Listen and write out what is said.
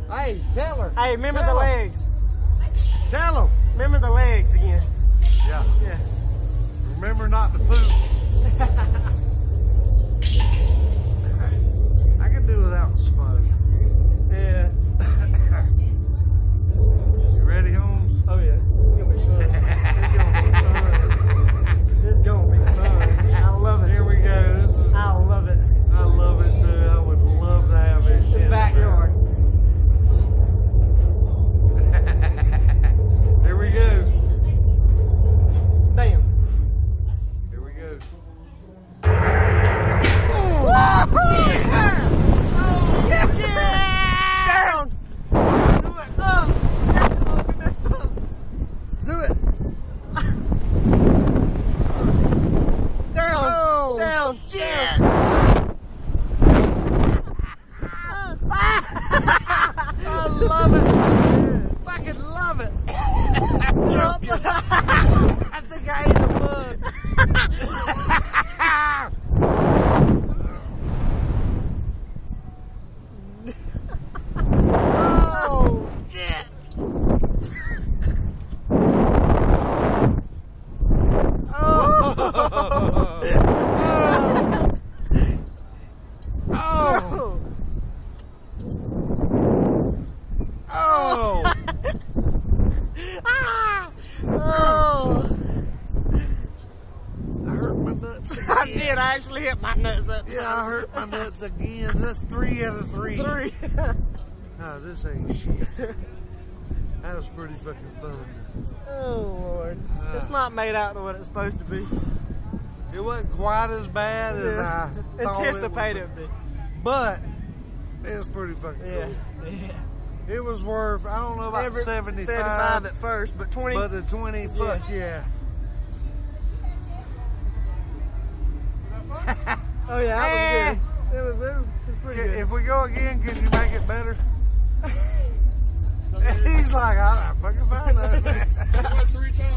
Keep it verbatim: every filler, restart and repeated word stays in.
Hey, tell her. Hey, remember tell the her. legs. Tell them. Remember the legs again. Yeah. Yeah. Remember not to poop. I can do without smoke. Yeah. You ready, Holmes? Oh yeah. It's gonna be fun. It's gonna be fun. It's gonna be fun. I love it. Here we go. This is, I love it. I love it too. I would love to have this shit. The backyard. Here we go. Damn. Here we go. Oh, yeah. Oh, yeah. Yeah. Down. Do it. Up. Oh, we messed up. Do it. Down. Oh, Down. shit. I love it. Fucking love it. Jump. I think I ate the bug. Oh, shit. Oh. Oh. Oh. Ah. Oh. I hurt my nuts I again. did. I actually hit my nuts that time. Yeah, I hurt my nuts again. That's three out of three. Three. No, this ain't shit. That was pretty fucking fun. Oh, Lord. Uh, It's not made out to what it's supposed to be. It wasn't quite as bad as I thought Anticipated it would be. it. But it was pretty fucking Yeah. cool. Yeah. It was worth, I don't know about Every- seventy-five, seventy-five at first, but twenty. but the twenty, fuck yeah. Oh yeah, that was good. It was, it was, it was pretty Can- good. If we go again, can you make it better? He's like, I don't fucking find out. I went three times.